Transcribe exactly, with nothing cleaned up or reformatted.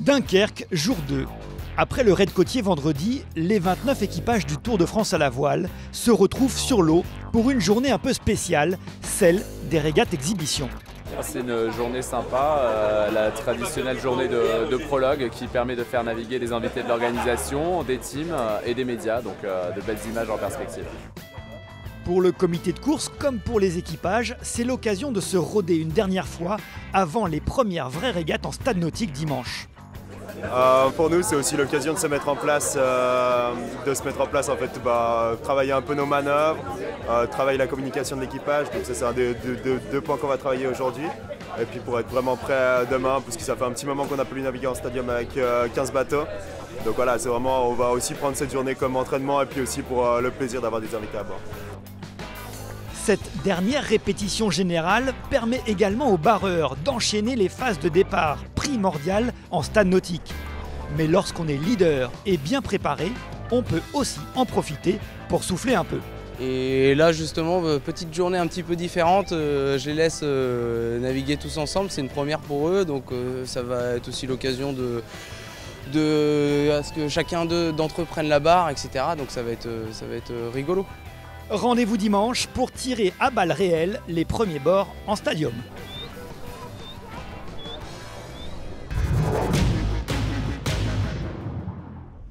Dunkerque, jour deux. Après le raid côtier vendredi, les vingt-neuf équipages du Tour de France à la voile se retrouvent sur l'eau pour une journée un peu spéciale, celle des régates exhibition. C'est une journée sympa, euh, la traditionnelle journée de, de prologue qui permet de faire naviguer des invités de l'organisation, des teams euh, et des médias, donc euh, de belles images en perspective. Pour le comité de course comme pour les équipages, c'est l'occasion de se rôder une dernière fois avant les premières vraies régates en stade nautique dimanche. Euh, pour nous, c'est aussi l'occasion de se mettre en place, euh, de se mettre en place en fait, bah, travailler un peu nos manœuvres, euh, travailler la communication de l'équipage. Donc ça, c'est un des deux, deux, deux points qu'on va travailler aujourd'hui. Et puis pour être vraiment prêt demain, parce que ça fait un petit moment qu'on n'a plus navigué en stadium avec euh, quinze bateaux. Donc voilà, c'est vraiment, on va aussi prendre cette journée comme entraînement et puis aussi pour euh, le plaisir d'avoir des invités à bord. Cette dernière répétition générale permet également aux barreurs d'enchaîner les phases de départ primordiales en stade nautique. Mais lorsqu'on est leader et bien préparé, on peut aussi en profiter pour souffler un peu. Et là justement, petite journée un petit peu différente, je les laisse naviguer tous ensemble, c'est une première pour eux, donc ça va être aussi l'occasion de, de à ce que chacun d'entre eux prenne la barre, et cetera. Donc ça va être, ça va être rigolo. Rendez-vous dimanche pour tirer à balles réelles les premiers bords en stadium.